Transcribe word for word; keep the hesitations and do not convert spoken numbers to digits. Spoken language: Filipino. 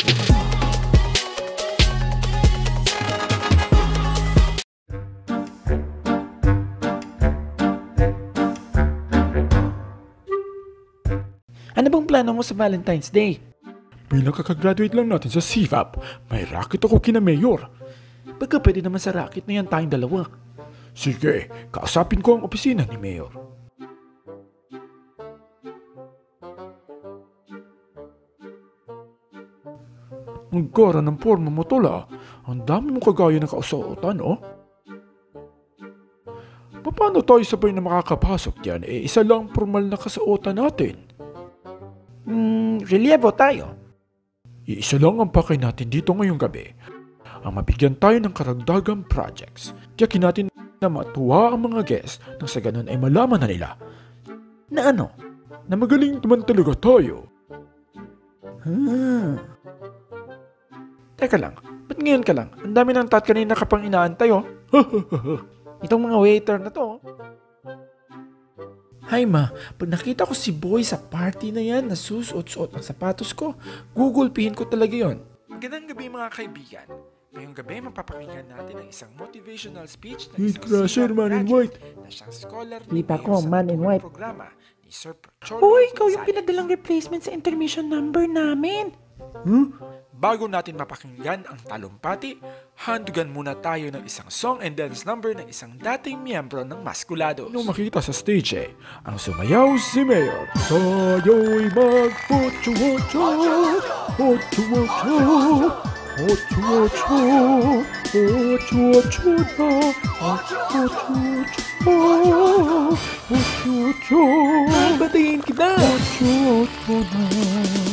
Ano bang plano mo sa Valentine's Day? Bilang kakagraduate lang natin sa C V A P, may racket ako kina Mayor. Baka pwede naman sa racket na yan tayong dalawa. Sige, kausapin ko ang opisina ni Mayor. Ang gara ng forma mo, Tola. Ang dami mo kagaya ng kausuotan, oh. Paano tayo sabay na makakapasok dyan? Eh, isa lang formal na kasuotan natin. Hmm, relievo tayo. Iisa lang ang pakay natin dito ngayong gabi. Ang mabigyan tayo ng karagdagang projects. Tiyakin natin na matuwa ang mga guests nang sa ganun ay malaman na nila. Na ano? Na magaling naman talaga tayo. Hmm. Teka lang, ba't ngayon ka lang? Ang dami ng tat kanina ka pang inaantay, oh. Itong mga waiter na to. Hay ma, pag nakita ko si Boy sa party na yan, nasusuot-suot ang sapatos ko, gugulpihin ko talaga yon. Magandang gabi mga kaibigan. Ngayong gabi, mapapakinggan natin ang isang motivational speech ng isang Crusher, man in white. Na siyang scholar ni Mayor sa man in white. Programa ni Sir Pocholo Uy, ikaw yung Gonzales. pinadalang replacement sa intermission number namin. Huh? Bago natin mapakinggan ang talumpati, handugan muna tayo ng isang song and dance number ng isang dating miyembro ng Masculados. Nung makita sa stage eh, ang sumayaw si Mayor. Tayo'y mag-Otso-Otso, Otso-Otso, Otso-Otso, Otso-Otso na, Otso-Otso, Otso-Otso. Batayin kita! Otso-Otso na.